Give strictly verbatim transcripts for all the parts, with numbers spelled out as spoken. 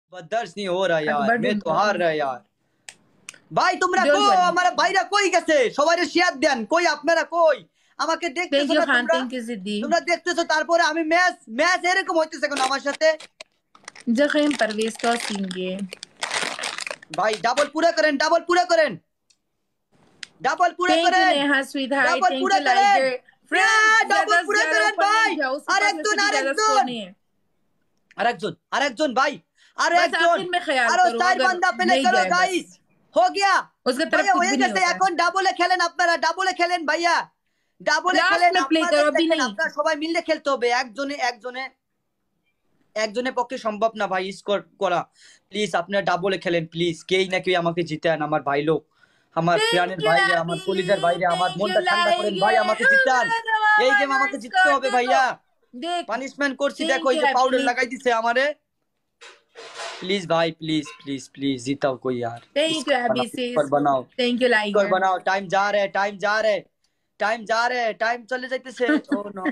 बदर्स नहीं हो रहा यार, मैं तो हार रहा यार ভাই। তোমরা কো আমার ভাইরা কই গেছে? সবাইরে শেয়ার দেন, কই আপনারা কই? আমাকে দেখতেছো না তোমরা? তোমরা দেখতেছো তারপরে আমি ম্যাচ ম্যাচ এরকম হইতেছে কেন আমার সাথে? জখিম পারভেজ টসিংগে ভাই ডাবল পুরো করেন, ডাবল পুরো করেন, ডাবল পুরো করেন। নেহা সুইটহার্ট, ডাবল পুরো করেন, ফ্রেন্ড ডাবল পুরো করেন ভাই। আরেকজন আরেকজন আরেকজন আরেকজন ভাই, আরে একজন আরো চার বান্দা পেলে চলো গাইস, हो गया उसका तरफ कुछ भी नहीं होता। এখন ডাবলে খেলেন আপনারা, ডাবলে খেলেন ভাইয়া, ডাবলে খেলেন আপনারা, সবাই মিলে খেলতে হবে। একজনে একজনে একজনের পক্ষে সম্ভব না ভাই স্কোর করা। প্লিজ আপনারা ডাবলে খেলেন প্লিজ, কেই না কেউ আমাকে জিতান। আমার ভাই লোক, আমার প্রাণের ভাইরা, আমার কলিজার ভাইরা, আমার মনটা ঠান্ডা করেন ভাই, আমাকে জিতান। এই গেম আমাকে জিততে হবে ভাইয়া। পানিশমেন্ট করছি, দেখো এই যে পাউডার লাগাই দিছে আমারে। प्लीज भाई प्लीज प्लीज प्लीज जीताओ कोई यार। थैंक यू एबीसी, बनाओ, थैंक यू लाइक स्कोर बनाओ। टाइम जा रहा है, टाइम जा रहा है, टाइम जा रहा है, टाइम चले जाते से। ओ नो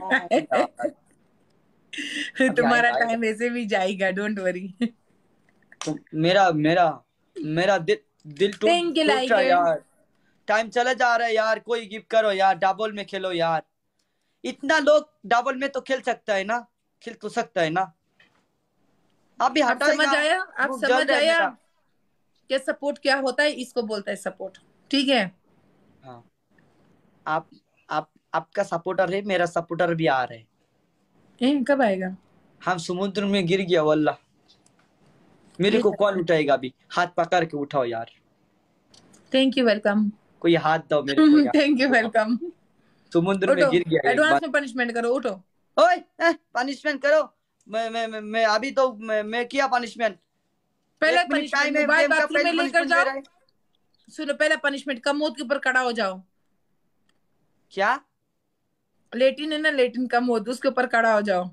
तुम्हारा टाइम वैसे भी जाएगा, डोंट वरी। मेरा मेरा मेरा दिल दिल टूट रहा है यार, टाइम चले जा रहा है यार। कोई गिफ्ट करो यार, डबल में खेलो यार। इतना लोग डबल में तो खेल सकता है ना, खेल तो सकता है ना। अभी आप समझ आया, आप समझ आया कि सपोर्ट क्या होता है? इसको बोलता है सपोर्ट, ठीक है। हाँ, आप आप आपका सपोर्टर है, मेरा सपोर्टर भी आ रहा है। ए, कब आएगा? हम समुद्र में गिर गया वल्ला, मेरे को कौन उठाएगा? अभी हाथ पकड़ के उठाओ यार। Thank you, welcome. कोई हाथ दो मेरे को यार। Thank you, welcome. समुद्र में गिर गया, एडवांस में पनिशमेंट करो, उठो। ओए पनिशमेंट करो। मैं मैं मैं, मैं अभी तो मैं, मैं किया पनिशमेंट। पहले पनिशमेंट मोबाइल बाथरूम में लेकर जाओ। सुनो, पहले पनिशमेंट कमोद के ऊपर खड़ा हो जाओ। क्या? लेटिन है ना, लेटिन कमोद, उसके ऊपर खड़ा हो जाओ।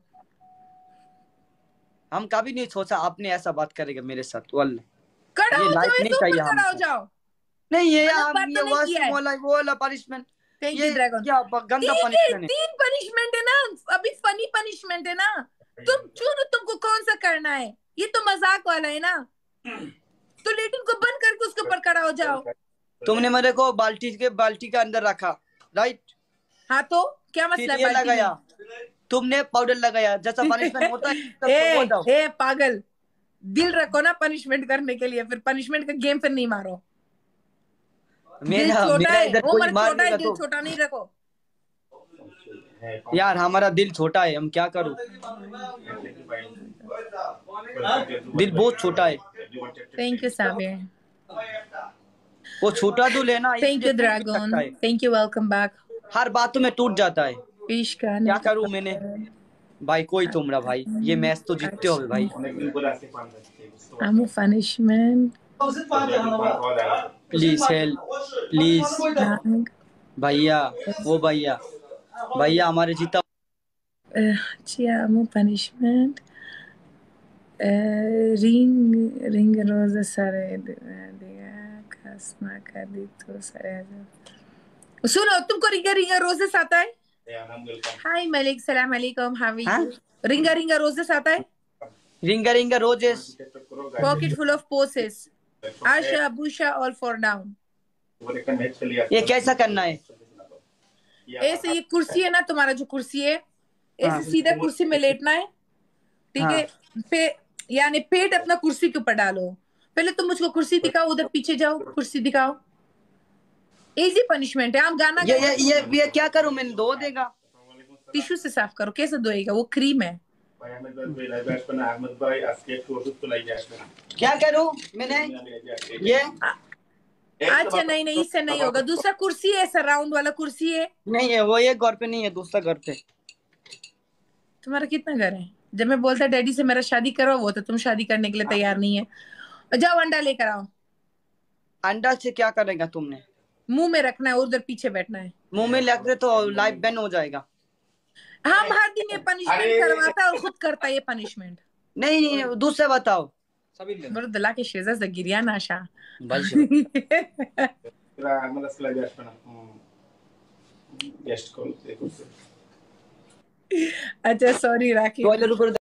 हम कभी नहीं सोचा आपने ऐसा बात करेगा मेरे साथ वल्ला। खड़ा हो जाओ, नहीं चाहिए, खड़ा हो जाओ। नहीं ये ये वाशरूम वाला वो वाला पनिशमेंट, ये क्या गंदा पनिशमेंट है। तीन पनिशमेंट है ना, अभी फनी पनिशमेंट है ना। तुम चुनो तुमको कौन सा करना है, ये तो मजाक वाला है ना। तो लेटिन को बंद करके उसके ऊपर खड़ा हो जाओ। तुमने मेरे को बाल्टी के बाल्टी के अंदर रखा, राइट? हाँ तो क्या मसला है? लगाया तुमने, पाउडर लगाया, जैसा पनिशमेंट होता है। ए, ए, पागल, दिल रखो ना पनिशमेंट करने के लिए, फिर पनिशमेंट का गेम फिर नहीं मारो। मेरा मेरा इधर कोई मारेगा तो छोटा नहीं रखो यार, हमारा दिल छोटा है, हम क्या करूं? दिल बहुत छोटा है। थैंक यू साबिर, वो छोटा तो लेना। Thank you dragon, thank you, welcome back. हर बात में टूट जाता है, इश्क क्या करूं मैंने भाई? कोई तुमरा भाई, ये मैच तो जीतते हो भाई। I'm a punishment, please help please भैया, वो भैया भैया हमारे जीता। I'm a punishment, ring ring rose सारे दिया कसमा कर दी तो सारे। सुनो, तुमको रिंगा रिंगा रोजेस आता है? हाय मलिक, सलाम अलैकुम, हाउ आर यू? रिंगा रिंगा रोजेस आता है? Ring a ring a roses, pocket full of posies, आशा बुशा ऑल फॉर डाउन। ये कैसा करना है? ऐसे ये कुर्सी है ना, तुम्हारा जो कुर्सी है, ऐसे सीधा कुर्सी में लेटना है, ठीक है? पे यानी पेट अपना कुर्सी के ऊपर डालो। पहले तुम मुझको कुर्सी दिखाओ, उधर पीछे जाओ, कुर्सी दिखाओ। इजी पनिशमेंट है। हम गाना ये ये ये, ये क्या करूं? मैंने धो देगा, टिश्यू से साफ करो। कैसे धोएगा? वो क्रीम है। क्या करूं मैंने? ये अच्छा नहीं नहीं, इससे नहीं होगा। दूसरा कुर्सी है, ऐसा राउंड वाला कुर्सी है। नहीं है वो, ये घर पे नहीं है, दूसरा घर पे। तुम्हारा कितना घर है? जब मैं बोलता डैडी से मेरा शादी करो, वो तो तुम शादी करने के लिए तैयार नहीं है। जाओ अंडा लेकर आओ। अंडा से क्या करेगा तुमने? मुंह में रखना है, उधर पीछे बैठना है। मुंह में लग तो लाइफ बैन हो जाएगा। हम हर दिन ये पनिशमेंट करवाता है और खुद करता है ये पनिशमेंट। नहीं नहीं, दूसरे बताओ। बरदला के शेजा से गिरिया नाशा। अच्छा सॉरी राखी।